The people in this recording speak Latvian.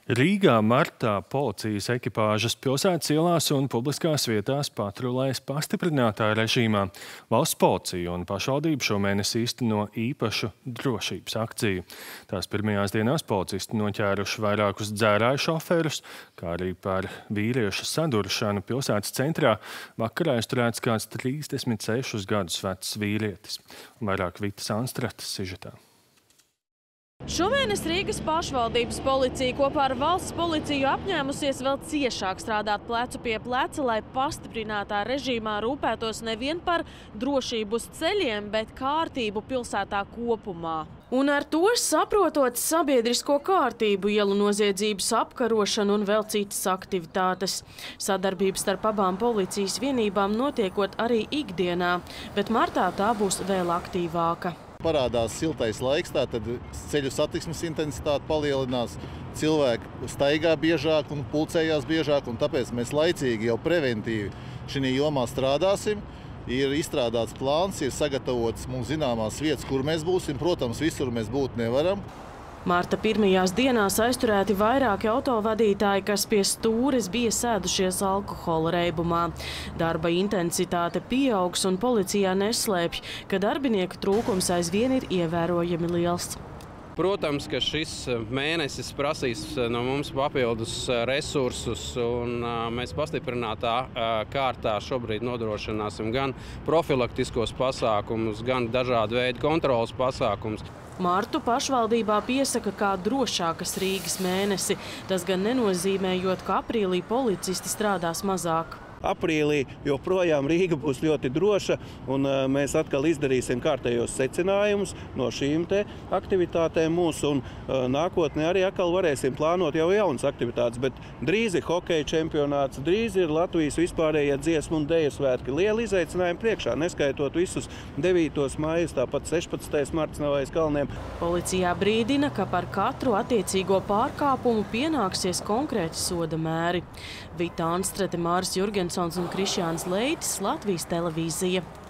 Rīgā martā policijas ekipāžas pilsētas ielās un publiskās vietās patrulēs pastiprinātā režīmā. Valsts policija un pašvaldība šomēnes īsteno īpašu drošības akciju. Tās pirmajās dienās policisti noķēruši vairākus dzērāju šoferus, kā arī par vīriešu saduršanu pilsētas centrā vakarā aizturēts kāds 36 gadus vecs vīrietis. Vairāk Vitas Anstrates sižetā. Šomēnes Rīgas pašvaldības policija kopā ar valsts policiju apņēmusies vēl ciešāk strādāt plecu pie pleca, lai pastiprinātā režīmā rūpētos nevien par drošību uz ceļiem, bet kārtību pilsētā kopumā. Un ar to saprotot sabiedrisko kārtību, ielu noziedzības apkarošanu un vēl citas aktivitātes. Sadarbības starp abām policijas vienībām notiekot arī ikdienā, bet martā tā būs vēl aktīvāka. Parādās siltais laiks, tātad ceļu satiksmes intensitāte palielinās, cilvēki staigā biežāk un pulcējās biežāk, un tāpēc mēs laicīgi jau preventīvi šajā jomā strādāsim. Ir izstrādāts plāns, ir sagatavots mums zināmās vietas, kur mēs būsim. Protams, visur mēs būt nevaram. Marta pirmajās dienās aizturēti vairāki autovadītāji, kas pie stūres bija sēdušies alkohola reibumā. Darba intensitāte pieaugs un policijā neslēpj, ka darbinieku trūkums aizvien ir ievērojami liels. Protams, ka šis mēnesis prasīs no mums papildus resursus, un mēs pastiprinātā kārtā šobrīd nodrošināsim gan profilaktiskos pasākumus, gan dažādu veidu kontrolas pasākumus. Martu pašvaldībā piesaka kā drošākas Rīgas mēnesi. Tas gan nenozīmējot, ka aprīlī policisti strādās mazāk. Aprīlī joprojām Rīga būs ļoti droša, un mēs atkal izdarīsim kārtējos secinājumus no šīm te aktivitātēm mūsu, un nākotnē arī atkal varēsim plānot jau jaunas aktivitātes, bet drīz ir hokeja čempionāts, drīz ir Latvijas vispārējie dziesmu un deju svētki. Lieli izaicinājumi priekšā, neskaitot visus 9. maijus, tāpat 16. marts nav aiz kalniem. Policijā brīdina, ka par katru attiecīgo pārkāpumu pienāksies konkrēti soda mēri. Vita Anstrate, Māris Jurgensons un Krišjāns Leitis, Latvijas televīzija.